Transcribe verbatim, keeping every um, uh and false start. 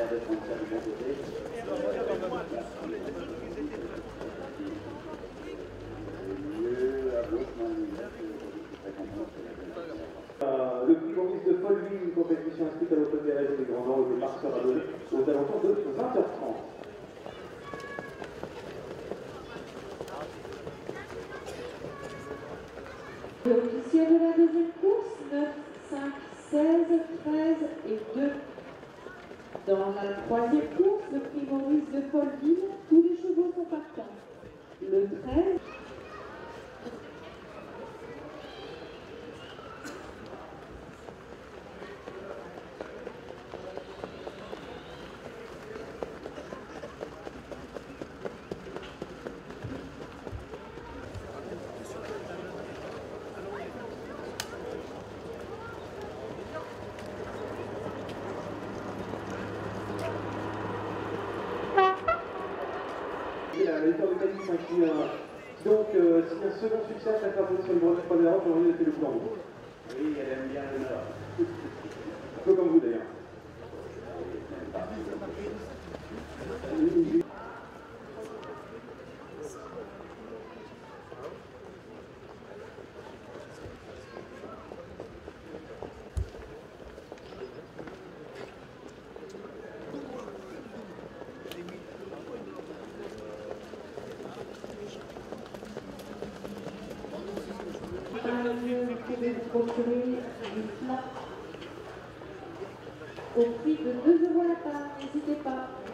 de prendre ça du bon côté. Euh, le prix Maurice de Folleville, une compétition inscrite à l'Open des Réseaux des Grands Nord, au départ sera donné aux alentours de vingt heures trente. L'officier de la deuxième course, neuf, cinq, seize, treize et deux. Dans la troisième course, le prix Maurice de Folleville, tous les chevaux sont partants. Le treize. La victoire de Cadiz qui donc euh, si un second succès à faire sur le brevet de première ordre, aujourd'hui était le flambeau. Oui, elle aime bien le nord. Un peu comme vous d'ailleurs. Vous pouvez vous procurer du plat au prix de deux euros la part, n'hésitez pas.